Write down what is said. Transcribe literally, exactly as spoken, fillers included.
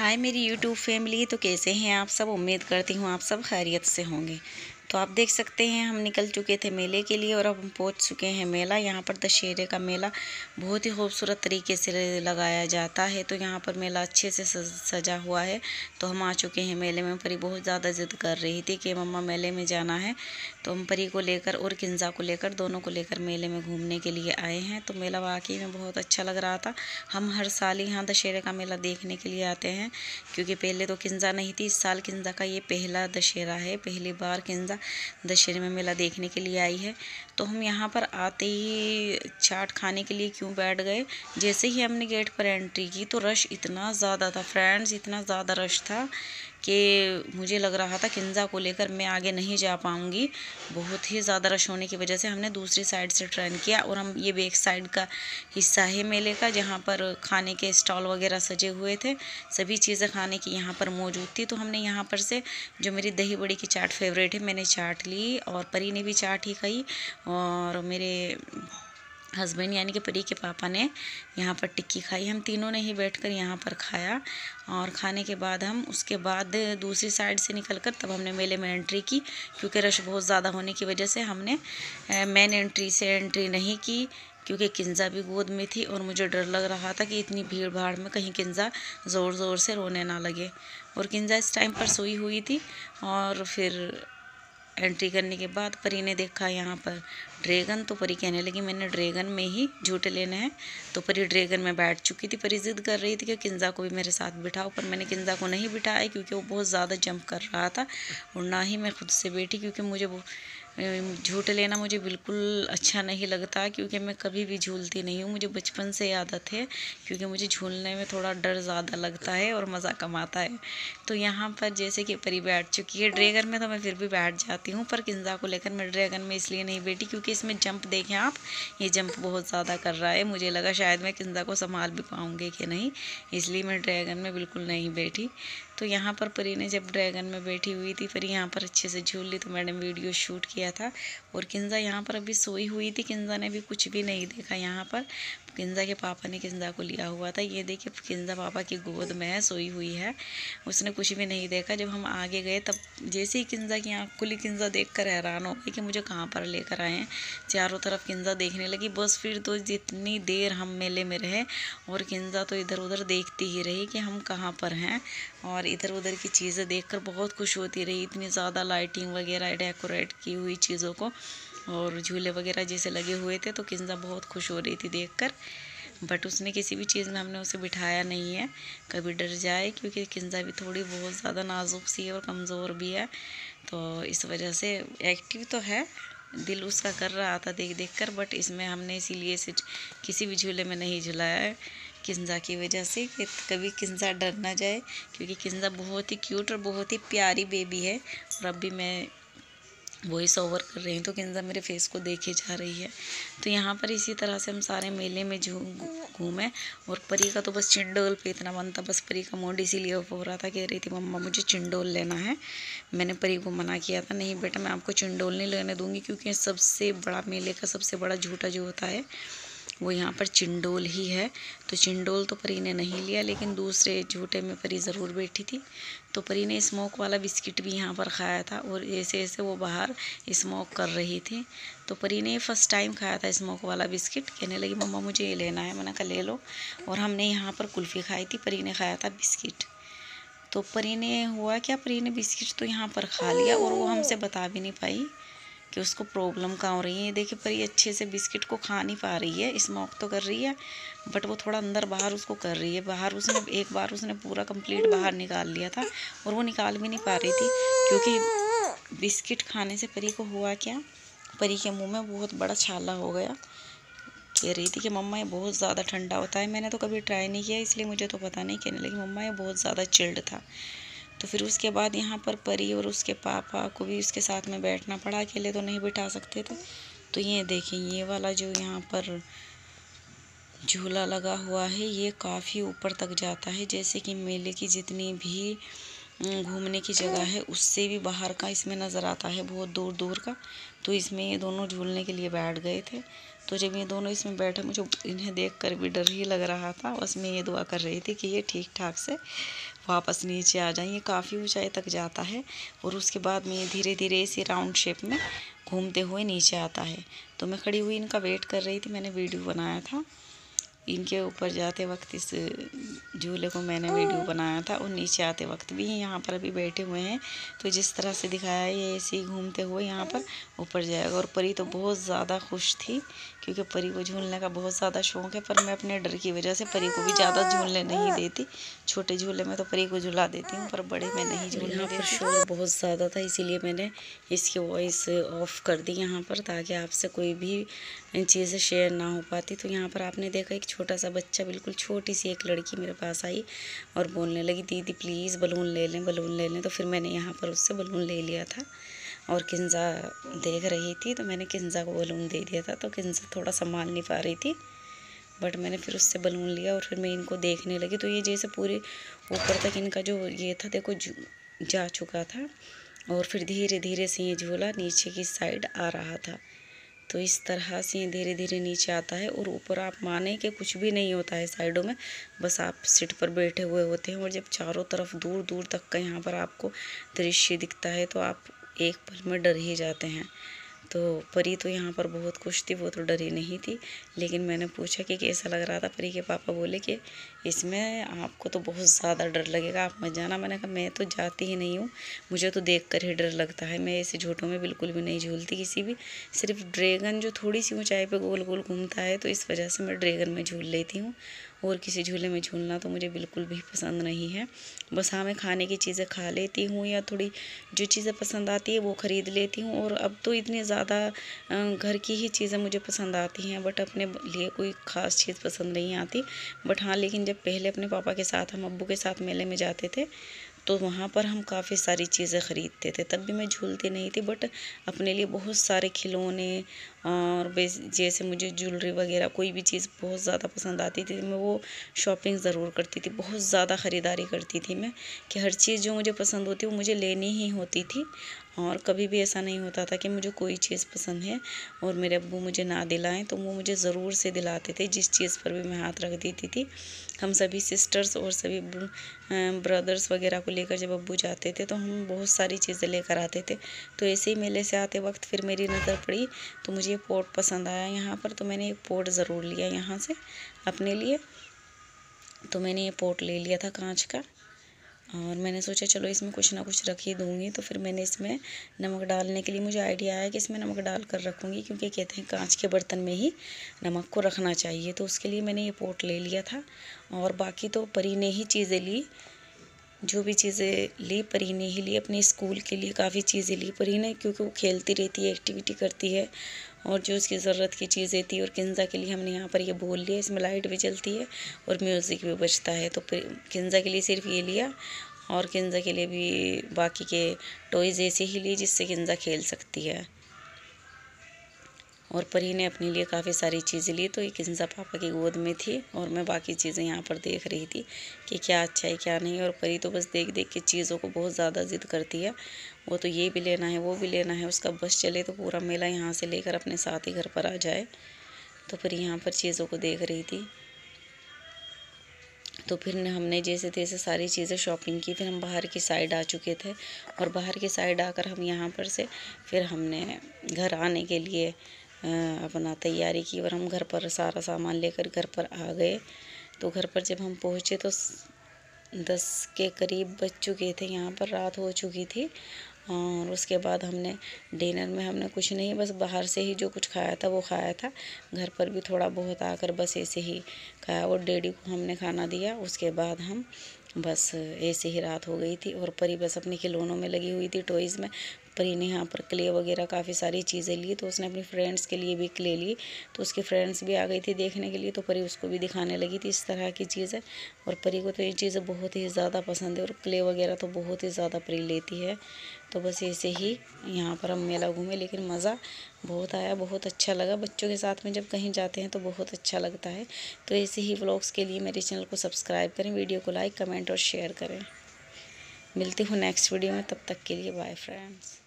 हाय मेरी YouTube family. तो कैसे हैं आप सब? उम्मीद करती हूँ आप सब खैरियत से होंगे। तो आप देख सकते हैं हम निकल चुके थे मेले के लिए और अब हम पहुँच चुके हैं मेला। यहाँ पर दशहरे का मेला बहुत ही खूबसूरत तरीके से लगाया जाता है। तो यहाँ पर मेला अच्छे से सजा हुआ है। तो हम आ चुके हैं मेले में। परी बहुत ज़्यादा ज़िद कर रही थी कि मम्मा मेले में जाना है। तो हम परी को लेकर और किंजा को लेकर दोनों को लेकर मेले में घूमने के लिए आए हैं। तो मेला वाकई में बहुत अच्छा लग रहा था। हम हर साल यहाँ दशहरे का मेला देखने के लिए आते हैं, क्योंकि पहले तो किंजा नहीं थी। इस साल किंजा का ये पहला दशहरा है। पहली बार किंजा दशहरे में मेला देखने के लिए आई है। तो हम यहाँ पर आते ही चाट खाने के लिए क्यों बैठ गए। जैसे ही हमने गेट पर एंट्री की तो रश इतना ज़्यादा था फ्रेंड्स, इतना ज़्यादा रश था कि मुझे लग रहा था किंजा को लेकर मैं आगे नहीं जा पाऊँगी। बहुत ही ज़्यादा रश होने की वजह से हमने दूसरी साइड से टर्न किया और हम ये बैक साइड का हिस्सा है मेले का, जहाँ पर खाने के स्टॉल वगैरह सजे हुए थे। सभी चीज़ें खाने की यहाँ पर मौजूद थी। तो हमने यहाँ पर से जो मेरी दही बड़ी की चाट फेवरेट है मैंने चाट ली और परी ने भी चाट ही खाई। और मेरे हस्बैंड यानी कि परी के पापा ने यहाँ पर टिक्की खाई। हम तीनों ने ही बैठकर यहाँ पर खाया और खाने के बाद हम उसके बाद दूसरी साइड से निकलकर तब हमने मेले में एंट्री की, क्योंकि रश बहुत ज़्यादा होने की वजह से हमने मेन एंट्री से एंट्री नहीं की, क्योंकि किंजा भी गोद में थी और मुझे डर लग रहा था कि इतनी भीड़ भाड़ में कहीं किंजा ज़ोर ज़ोर से रोने ना लगे। और किंजा इस टाइम पर सोई हुई थी। और फिर एंट्री करने के बाद परी ने देखा यहाँ पर ड्रैगन, तो परी कहने लगी मैंने ड्रैगन में ही झूठे लेने हैं। तो परी ड्रैगन में बैठ चुकी थी। परी जिद कर रही थी कि किंजा को भी मेरे साथ बिठाओ, पर मैंने किंजा को नहीं बिठाया क्योंकि वो बहुत ज़्यादा जंप कर रहा था और ना ही मैं खुद से बैठी, क्योंकि मुझे वो झूठ लेना मुझे बिल्कुल अच्छा नहीं लगता, क्योंकि मैं कभी भी झूलती नहीं हूँ। मुझे बचपन से आदत है, क्योंकि मुझे झूलने में थोड़ा डर ज़्यादा लगता है और मज़ा कम आता है। तो यहाँ पर जैसे कि परी बैठ चुकी है ड्रैगन में, तो मैं फिर भी बैठ जाती हूँ, पर किंजा को लेकर मैं ड्रैगन में इसलिए नहीं बैठी क्योंकि इसमें जंप देखें आप, ये जंप बहुत ज़्यादा कर रहा है। मुझे लगा शायद मैं किंजा को संभाल भी पाऊँगी कि नहीं, इसलिए मैं ड्रैगन में बिल्कुल नहीं बैठी। तो यहाँ पर परी ने जब ड्रैगन में बैठी हुई थी, परी यहाँ पर अच्छे से झूल ली, तो मैंने वीडियो शूट किया था। और किंजा यहाँ पर अभी सोई हुई थी। किंजा ने भी कुछ भी नहीं देखा। यहाँ पर किंजा के पापा ने किंजा को लिया हुआ था। ये देखिए किंजा पापा की गोद में है, सोई हुई है, उसने कुछ भी नहीं देखा। जब हम आगे गए तब जैसे ही किंजा की आँख खुली, किंजा देखकर हैरान हो गई कि मुझे कहाँ पर लेकर आए हैं। चारों तरफ किंजा देखने लगी। बस फिर तो जितनी देर हम मेले में रहे और किंजा तो इधर उधर देखती ही रही कि हम कहाँ पर हैं, और इधर उधर की चीज़ें देखकर बहुत खुश होती रही। इतनी ज़्यादा लाइटिंग वगैरह डेकोरेट की हुई चीज़ों को और झूले वगैरह जैसे लगे हुए थे, तो किंजा बहुत खुश हो रही थी देखकर। बट उसने किसी भी चीज़ में हमने उसे बिठाया नहीं है, कभी डर जाए, क्योंकि किंजा भी थोड़ी बहुत ज़्यादा नाजुक सी है और कमज़ोर भी है। तो इस वजह से एक्टिव तो है, दिल उसका कर रहा था देख देख कर, बट इसमें हमने इसीलिए से किसी भी झूले में नहीं झुलाया है किंजा की वजह से, कि कभी किंजा डर ना जाए, क्योंकि किंजा बहुत ही क्यूट और बहुत ही प्यारी बेबी है। और अब भी मैं वॉइस ओवर कर रही हूँ तो किंजा मेरे फेस को देखे जा रही है। तो यहाँ पर इसी तरह से हम सारे मेले में घूमे। और परी का तो बस चिंडोल पे इतना मन था, बस परी का मूड इसीलिए हो रहा था, कह रही थी मम्मा मुझे चिंडोल लेना है। मैंने परी को मना किया था, नहीं बेटा मैं आपको चिंडोल नहीं लेने दूँगी, क्योंकि सबसे बड़ा मेले का सबसे बड़ा झूठा जो होता है वो यहाँ पर चिंडोल ही है। तो चिंडोल तो परी ने नहीं लिया, लेकिन दूसरे झूठे में परी ज़रूर बैठी थी। तो परी ने स्मोक वाला बिस्किट भी यहाँ पर खाया था और ऐसे ऐसे वो बाहर स्मोक कर रही थी। तो परी ने फर्स्ट टाइम खाया था स्मोक वाला बिस्किट, कहने लगी मम्मा मुझे ये लेना है। मैंने कहा ले लो। और हमने यहाँ पर कुल्फ़ी खाई थी, परी ने खाया था बिस्किट। तो परी ने हुआ क्या, परी ने बिस्किट तो यहाँ पर खा लिया और वो हमसे बता भी नहीं पाई कि उसको प्रॉब्लम कहाँ हो रही है। देखिए परी अच्छे से बिस्किट को खा नहीं पा रही है, स्मोक तो कर रही है बट वो थोड़ा अंदर बाहर उसको कर रही है। बाहर उसने एक बार उसने पूरा कंप्लीट बाहर निकाल लिया था और वो निकाल भी नहीं पा रही थी, क्योंकि बिस्किट खाने से परी को हुआ क्या, परी के मुंह में बहुत बड़ा छाला हो गया। कह रही थी कि मम्मा ये बहुत ज़्यादा ठंडा होता है। मैंने तो कभी ट्राई नहीं किया इसलिए मुझे तो पता नहीं। कहने लगी मम्मा ये बहुत ज़्यादा चिल्ड था। तो फिर उसके बाद यहाँ पर परी और उसके पापा को भी उसके साथ में बैठना पड़ा, अकेले तो नहीं बिठा सकते थे। तो ये देखें ये वाला जो यहाँ पर झूला लगा हुआ है ये काफ़ी ऊपर तक जाता है, जैसे कि मेले की जितनी भी घूमने की जगह है उससे भी बाहर का इसमें नज़र आता है, बहुत दूर दूर का। तो इसमें ये दोनों झूलने के लिए बैठ गए थे। तो तो जब ये दोनों इसमें बैठे, मुझे इन्हें देखकर भी डर ही लग रहा था। बस मैं ये दुआ कर रही थी कि ये ठीक ठाक से वापस नीचे आ जाए। ये काफ़ी ऊंचाई तक जाता है और उसके बाद में ये धीरे धीरे इसी राउंड शेप में घूमते हुए नीचे आता है। तो मैं खड़ी हुई इनका वेट कर रही थी। मैंने वीडियो बनाया था इनके ऊपर जाते वक्त, इस झूले को मैंने वीडियो बनाया था, और नीचे आते वक्त भी यहाँ पर अभी बैठे हुए हैं। तो जिस तरह से दिखाया है ये ऐसे ही घूमते हुए यहाँ पर ऊपर जाएगा। और परी तो बहुत ज़्यादा खुश थी क्योंकि परी को झूलने का बहुत ज़्यादा शौक़ है, पर मैं अपने डर की वजह से परी को भी ज़्यादा झूलने नहीं देती। छोटे झूले में तो परी को झूला देती हूँ, पर बड़े में नहीं झूलने देती। पर शोर बहुत ज़्यादा था, इसीलिए मैंने इसकी वॉइस ऑफ कर दी यहाँ पर, ताकि आपसे कोई भी चीज़ें शेयर ना हो पाती। तो यहाँ पर आपने देखा एक छोटा सा बच्चा, बिल्कुल छोटी सी एक लड़की मेरे पास आई और बोलने लगी, दीदी प्लीज़ बलून ले लें, बलून ले लें। तो फिर मैंने यहाँ पर उससे बलून ले लिया था, और किंजा देख रही थी तो मैंने किंजा को बलून दे दिया था। तो किंजा थोड़ा संभाल नहीं पा रही थी, बट मैंने फिर उससे बलून लिया और फिर मैं इनको देखने लगी। तो ये जैसे पूरे ऊपर तक इनका जो ये था देखो जा चुका था, और फिर धीरे धीरे से ये झूला नीचे की साइड आ रहा था। तो इस तरह से ये धीरे धीरे नीचे आता है, और ऊपर आप माने कि कुछ भी नहीं होता है साइडों में, बस आप सीट पर बैठे हुए होते हैं। और जब चारों तरफ दूर दूर तक का यहाँ पर आपको दृश्य दिखता है तो आप एक पल में डर ही जाते हैं। तो परी तो यहाँ पर बहुत खुश थी, वो तो डरी नहीं थी। लेकिन मैंने पूछा कि कैसा लग रहा था। परी के पापा बोले कि इसमें आपको तो बहुत ज़्यादा डर लगेगा, आप मत जाना। मैंने कहा मैं तो जाती ही नहीं हूँ, मुझे तो देख कर ही डर लगता है। मैं ऐसे झूठों में बिल्कुल भी नहीं झूलती किसी भी। सिर्फ ड्रैगन जो थोड़ी सी ऊंचाई पे गोल गोल घूमता है, तो इस वजह से मैं ड्रैगन में झूल लेती हूँ, और किसी झूले में झूलना तो मुझे बिल्कुल भी पसंद नहीं है। बस हाँ, मैं खाने की चीज़ें खा लेती हूँ, या थोड़ी जो चीज़ें पसंद आती है वो ख़रीद लेती हूँ। और अब तो इतनी ज़्यादा घर की ही चीज़ें मुझे पसंद आती हैं, बट अपने लिए कोई ख़ास चीज़ पसंद नहीं आती। बट हाँ, लेकिन जब पहले अपने पापा के साथ, हम अब्बू के साथ मेले में जाते थे, तो वहाँ पर हम काफ़ी सारी चीज़ें ख़रीदते थे। तब भी मैं झूलती नहीं थी, बट अपने लिए बहुत सारे खिलौने, और जैसे मुझे ज्वेलरी वगैरह कोई भी चीज़ बहुत ज़्यादा पसंद आती थी, मैं वो शॉपिंग ज़रूर करती थी। बहुत ज़्यादा ख़रीदारी करती थी मैं, कि हर चीज़ जो मुझे पसंद होती वो मुझे लेनी ही होती थी। और कभी भी ऐसा नहीं होता था कि मुझे कोई चीज़ पसंद है और मेरे अब्बू मुझे ना दिलाएं, तो वो मुझे ज़रूर से दिलाते थे। जिस चीज़ पर भी मैं हाथ रख देती थी, हम सभी सिस्टर्स और सभी ब्रदर्स वगैरह को लेकर जब अब्बू जाते थे तो हम बहुत सारी चीज़ें लेकर आते थे। तो ऐसे ही मेले से आते वक्त फिर मेरी नज़र पड़ी, तो मुझे ये पॉट पसंद आया यहाँ पर, तो मैंने एक पॉट ज़रूर लिया यहाँ से अपने लिए। तो मैंने ये पॉट ले लिया था कांच का, और मैंने सोचा चलो इसमें कुछ ना कुछ रख ही दूँगी। तो फिर मैंने इसमें नमक डालने के लिए मुझे आइडिया आया कि इसमें नमक डाल कर रखूँगी, क्योंकि कहते हैं कांच के बर्तन में ही नमक को रखना चाहिए। तो उसके लिए मैंने ये पॉट ले लिया था। और बाकी तो परी ने ही चीज़ें ली, जो भी चीज़ें ली परी ने ही ली। अपने स्कूल के लिए काफ़ी चीज़ें ली परी ने, क्योंकि वो खेलती रहती है, एक्टिविटी करती है, और जो उसकी ज़रूरत की चीज़ें थी। और किंजा के लिए हमने यहाँ पर ये बोल लिया, इसमें लाइट भी जलती है और म्यूज़िक भी बजता है। तो किंजा के लिए सिर्फ ये लिया, और किंजा के लिए भी बाकी के टॉयज़ ऐसे ही लिए जिससे किंजा खेल सकती है। और परी ने अपने लिए काफ़ी सारी चीज़ें ली। तो ये किंजा पापा की गोद में थी, और मैं बाकी चीज़ें यहाँ पर देख रही थी कि क्या अच्छा है क्या नहीं। और परी तो बस देख देख के चीज़ों को बहुत ज़्यादा ज़िद करती है, वो तो ये भी लेना है वो भी लेना है, उसका बस चले तो पूरा मेला यहाँ से लेकर अपने साथ ही घर पर आ जाए। तो परी यहाँ पर चीज़ों को देख रही थी। तो फिर हमने जैसे तैसे सारी चीज़ें शॉपिंग की। फिर हम बाहर की साइड आ चुके थे, और बाहर की साइड आकर हम यहाँ पर से फिर हमने घर आने के लिए अपना तैयारी की, और हम घर पर सारा सामान लेकर घर पर आ गए। तो घर पर जब हम पहुँचे तो दस के करीब बज चुके थे, यहाँ पर रात हो चुकी थी। और उसके बाद हमने डिनर में हमने कुछ नहीं, बस बाहर से ही जो कुछ खाया था वो खाया था। घर पर भी थोड़ा बहुत आकर बस ऐसे ही खाया, और डैडी को हमने खाना दिया। उसके बाद हम बस ऐसे ही रात हो गई थी, और परी बस अपने खिलौनों में लगी हुई थी, टॉयज़ में। परी ने यहाँ पर क्ले वगैरह काफ़ी सारी चीज़ें ली, तो उसने अपनी फ्रेंड्स के लिए भी क्ले ली। तो उसकी फ्रेंड्स भी आ गई थी देखने के लिए, तो परी उसको भी दिखाने लगी थी इस तरह की चीज़ें। और परी को तो ये चीज़ें बहुत ही ज़्यादा पसंद है, और क्ले वगैरह तो बहुत ही ज़्यादा परी लेती है। तो बस ऐसे ही यहाँ पर हम मेला घूमे, लेकिन मज़ा बहुत आया, बहुत अच्छा लगा। बच्चों के साथ में जब कहीं जाते हैं तो बहुत अच्छा लगता है। तो ऐसे ही व्लॉग्स के लिए मेरे चैनल को सब्सक्राइब करें, वीडियो को लाइक कमेंट और शेयर करें। मिलती हूँ नेक्स्ट वीडियो में, तब तक के लिए बाय फ्रेंड्स।